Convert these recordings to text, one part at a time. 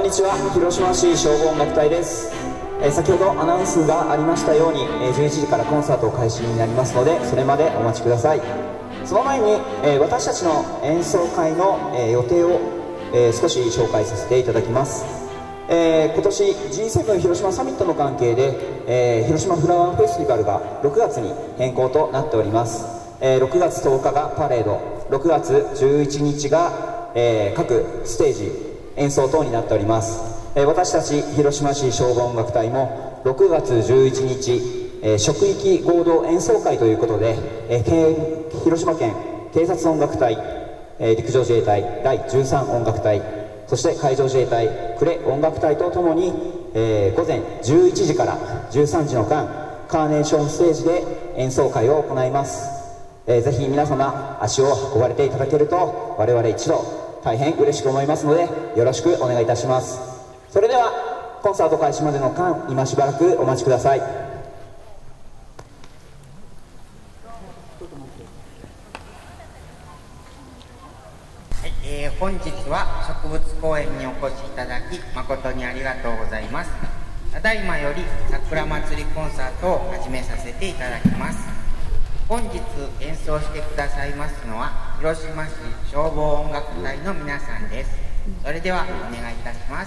にちは。広島市消防音楽隊です。先ほどアナウンスがありましたように、11時からコンサート開始になりますので、それまでお待ちください。その前に、私たちの演奏会の、予定を、少し紹介させていただきます。今年 G7 広島サミットの関係で、広島フラワーフェスティバルが6月に変更となっております。6月10日がパレード、6月11日が、各ステージ演奏等になっております。私たち広島市消防音楽隊も6月11日、職域合同演奏会ということで、広島県警察音楽隊、陸上自衛隊第13音楽隊、そして海上自衛隊呉音楽隊とともに、午前11時から13時の間、カーネーションステージで演奏会を行います。ぜひ皆様足を運ばれていただけると我々一同大変嬉しく思いますので、よろしくお願いいたします。それではコンサート開始までの間、今しばらくお待ちください。 本日は植物公園にお越しいただき誠にありがとうございます。ただいまより桜祭りコンサートを始めさせていただきます。本日演奏してくださいますのは広島市消防音楽隊の皆さんです。それではお願いいたします。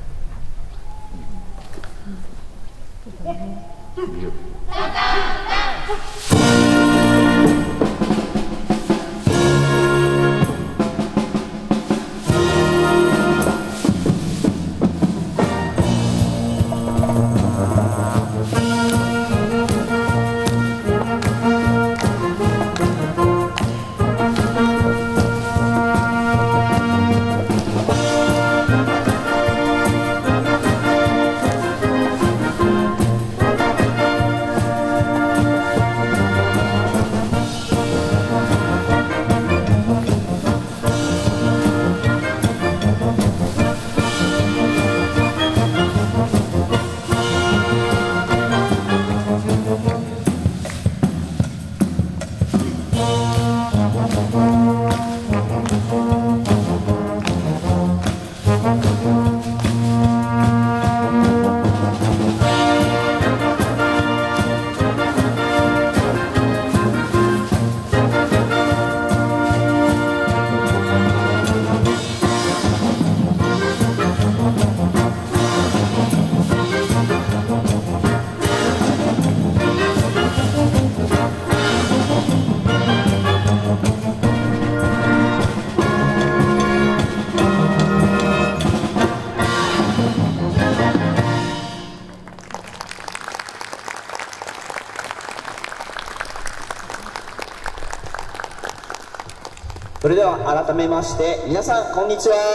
それでは改めまして皆さんこんにちは。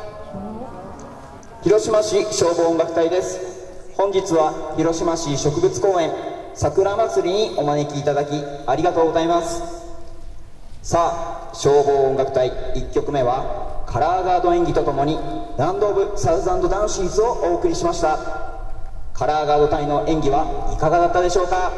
広島市消防音楽隊です。本日は広島市植物公園桜祭りにお招きいただきありがとうございます。さあ、消防音楽隊1曲目はカラーガード演技とともにランド・オブ・サウザンド・ダンシーズをお送りしました。カラーガード隊の演技はいかがだったでしょうか。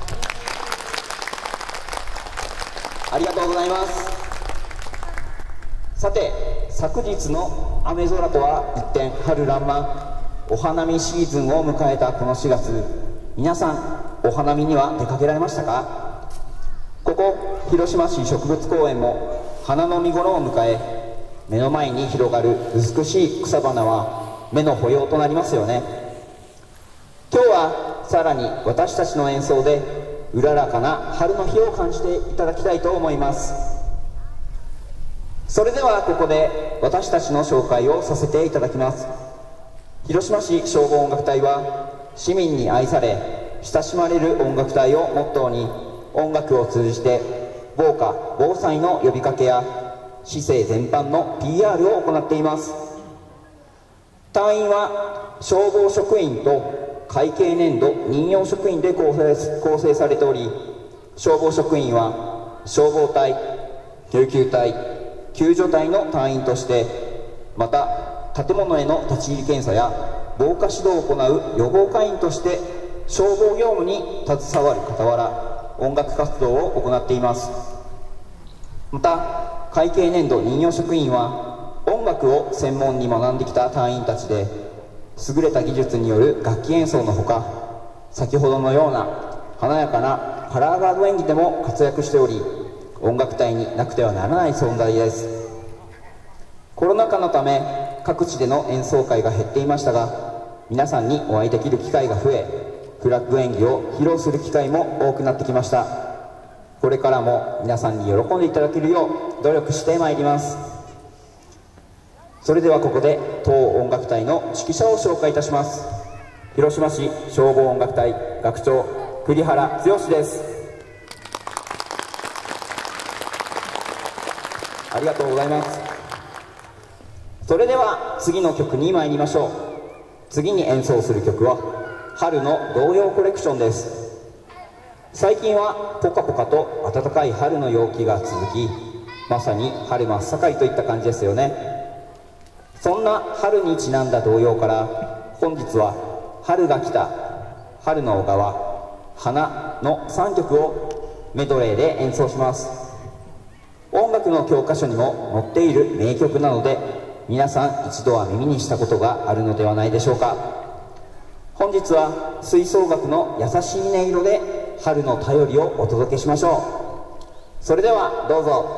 ありがとうございます。さて、昨日の雨空とは一転、春爛漫、お花見シーズンを迎えたこの4月、皆さんお花見には出かけられましたか。ここ広島市植物公園も花の見頃を迎え、目の前に広がる美しい草花は目の保養となりますよね。今日はさらに私たちの演奏でうららかな春の日を感じていただきたいと思います。それではここで私たちの紹介をさせていただきます。広島市消防音楽隊は市民に愛され親しまれる音楽隊をモットーに、音楽を通じて防火・防災の呼びかけや市政全般の PR を行っています。隊員は消防職員と会計年度任用職員で構成されており、消防職員は消防隊、救急隊、救助隊の隊員として、また建物への立ち入り検査や防火指導を行う予防課員として消防業務に携わる傍ら音楽活動を行っています。また会計年度任用職員は音楽を専門に学んできた隊員たちで、優れた技術による楽器演奏のほか、先ほどのような華やかなカラーガード演技でも活躍しており、音楽隊になくてはならない存在です。コロナ禍のため各地での演奏会が減っていましたが、皆さんにお会いできる機会が増え、フラッグ演技を披露する機会も多くなってきました。これからも皆さんに喜んでいただけるよう努力してまいります。それではここで当音楽隊の指揮者を紹介いたします。広島市消防音楽隊楽長栗原剛です。ありがとうございます。それでは次の曲に参りましょう。次に演奏する曲は春の童謡コレクションです。最近はポカポカと暖かい春の陽気が続き、まさに春真っ盛りといった感じですよね。そんな春にちなんだ童謡から本日は春が来た、春の小川、花の3曲をメドレーで演奏します。音楽の教科書にも載っている名曲なので、皆さん一度は耳にしたことがあるのではないでしょうか。本日は吹奏楽の優しい音色で春の便りをお届けしましょう。それではどうぞ。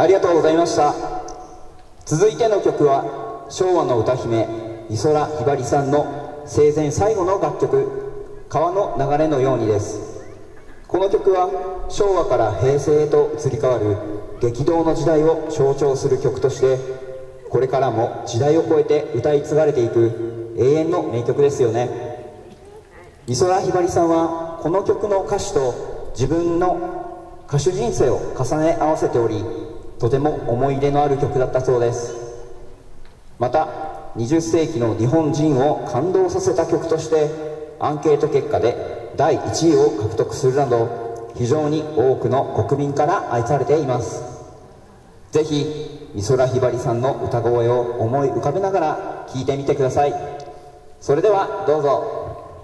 ありがとうございました。続いての曲は昭和の歌姫美空ひばりさんの生前最後の楽曲「川の流れのように」です。この曲は昭和から平成へと移り変わる激動の時代を象徴する曲として、これからも時代を超えて歌い継がれていく永遠の名曲ですよね。美空ひばりさんはこの曲の歌詞と自分の歌手人生を重ね合わせており、とても思い入れのある曲だったそうです。また20世紀の日本人を感動させた曲としてアンケート結果で第1位を獲得するなど、非常に多くの国民から愛されています。ぜひ美空ひばりさんの歌声を思い浮かべながら聴いてみてください。それではどうぞ。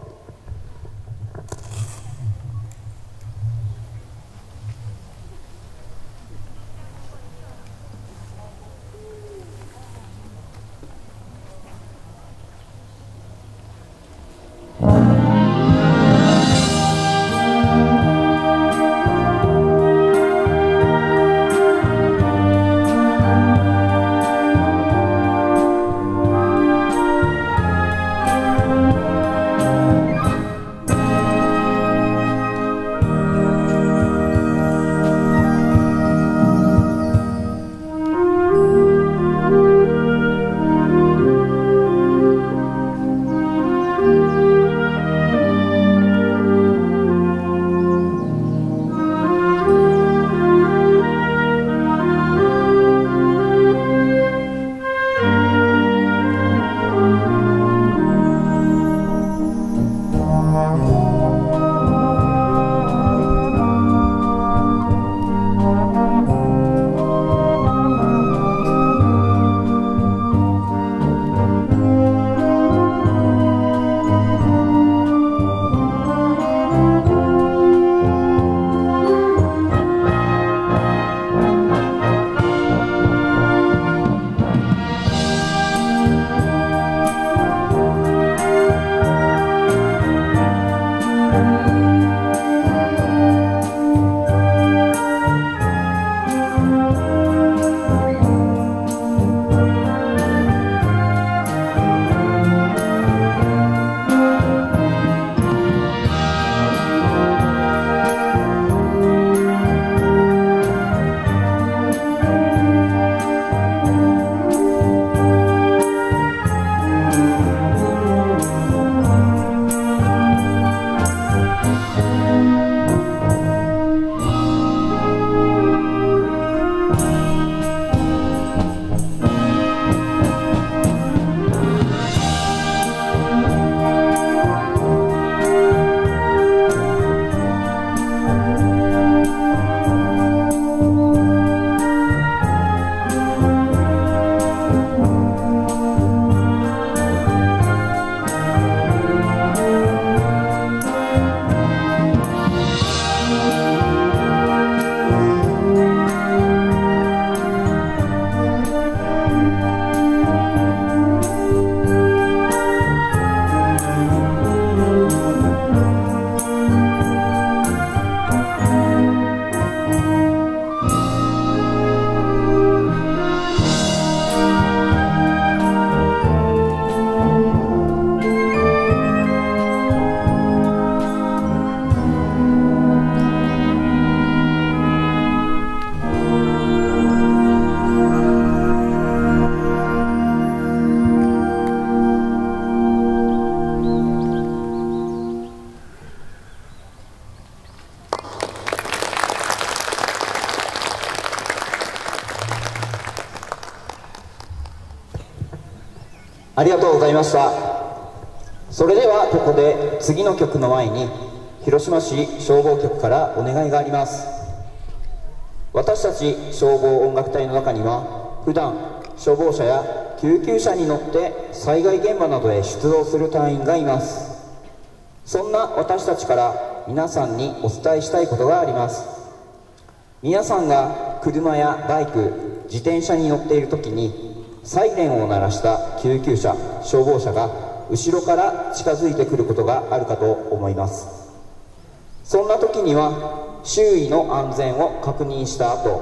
ありがとうございました。それではここで次の曲の前に広島市消防局からお願いがあります。私たち消防音楽隊の中には普段消防車や救急車に乗って災害現場などへ出動する隊員がいます。そんな私たちから皆さんにお伝えしたいことがあります。皆さんが車やバイク、自転車に乗っている時にサイレンを鳴らした救急車、消防車が後ろから近づいてくることがあるかと思います。そんな時には周囲の安全を確認した後、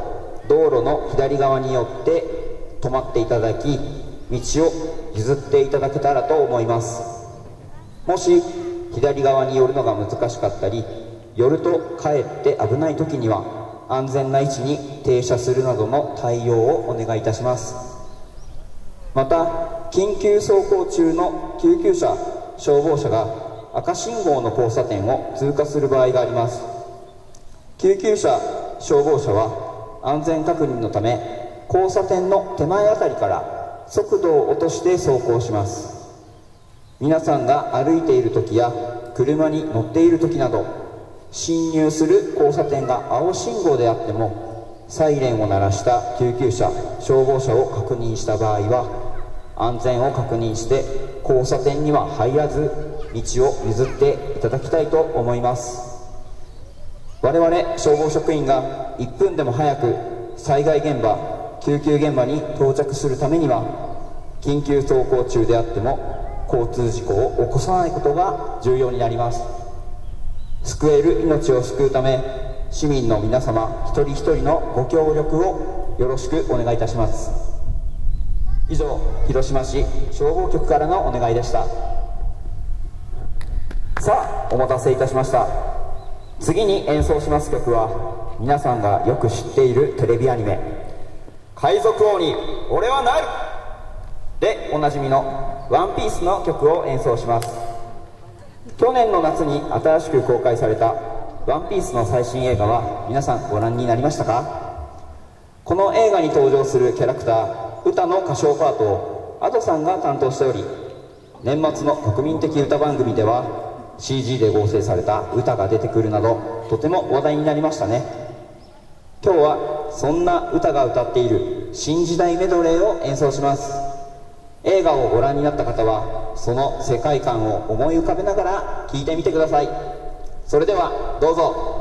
道路の左側に寄って止まっていただき、道を譲っていただけたらと思います。もし左側に寄るのが難しかったり、寄るとかえって危ない時には安全な位置に停車するなどの対応をお願いいたします。また、緊急走行中の救急車、消防車が赤信号の交差点を通過する場合があります。救急車、消防車は安全確認のため、交差点の手前あたりから速度を落として走行します。皆さんが歩いている時や車に乗っている時など、進入する交差点が青信号であっても、サイレンを鳴らした救急車、消防車を確認した場合は、安全を確認して交差点には入らず、道を譲っていただきたいと思います。我々消防職員が1分でも早く災害現場、救急現場に到着するためには、緊急走行中であっても交通事故を起こさないことが重要になります。救える命を救うため、市民の皆様一人一人のご協力をよろしくお願いいたします。以上、広島市消防局からのお願いでした。さあ、お待たせいたしました。次に演奏します曲は、皆さんがよく知っているテレビアニメ「海賊王に俺はなる!」でおなじみのワンピースの曲を演奏します。去年の夏に新しく公開されたワンピースの最新映画は皆さんご覧になりましたか？この映画に登場するキャラクター歌の歌唱パートを Ado さんが担当しており、年末の国民的歌番組では CG で合成された歌が出てくるなど、とても話題になりましたね。今日はそんな歌が歌っている新時代メドレーを演奏します。映画をご覧になった方はその世界観を思い浮かべながら聴いてみてください。それではどうぞ。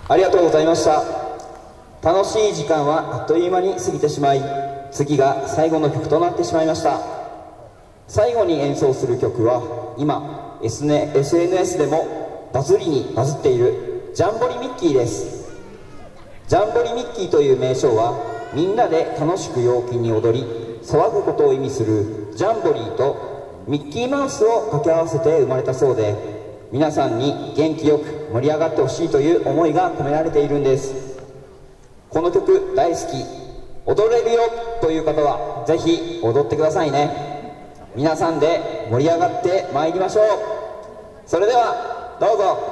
ありがとうございました。楽しい時間はあっという間に過ぎてしまい、次が最後の曲となってしまいました。最後に演奏する曲は今 SNS でもバズりにバズっているジャンボリミッキーです。ジャンボリミッキーという名称はみんなで楽しく陽気に踊り騒ぐことを意味するジャンボリーとミッキーマウスを掛け合わせて生まれたそうで、皆さんに元気よく盛り上がってほしいという思いが込められているんです。この曲大好き、踊れるよという方はぜひ踊ってくださいね。皆さんで盛り上がってまいりましょう。それではどうぞ。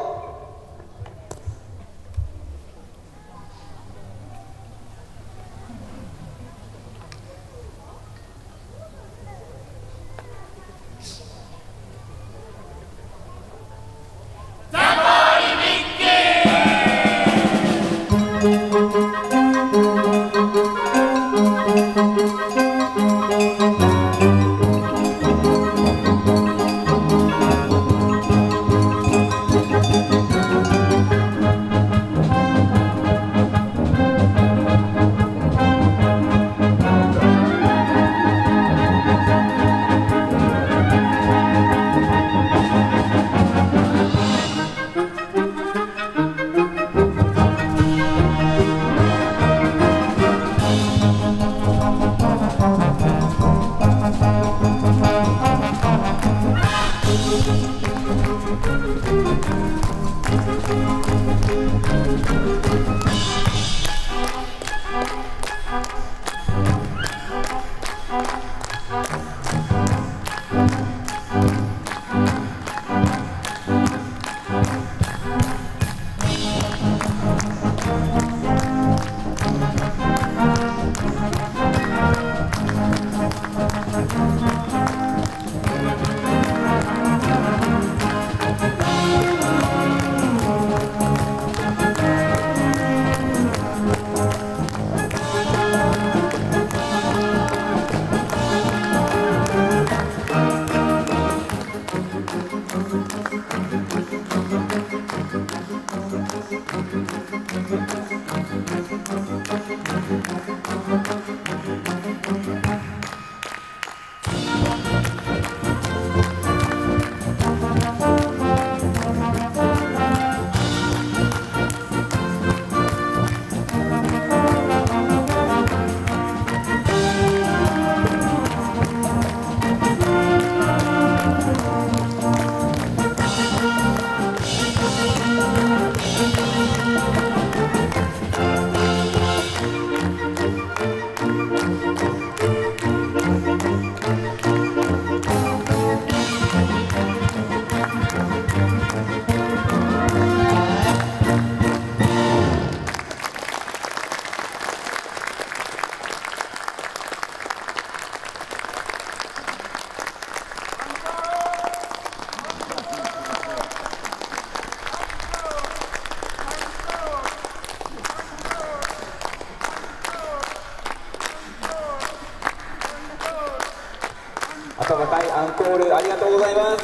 温かいアンコールありがとうございます。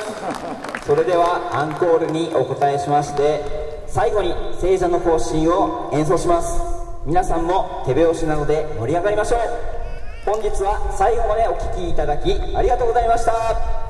それではアンコールにお答えしまして、最後に聖者の行進を演奏します。皆さんも手拍子なので盛り上がりましょう。本日は最後までお聴きいただきありがとうございました。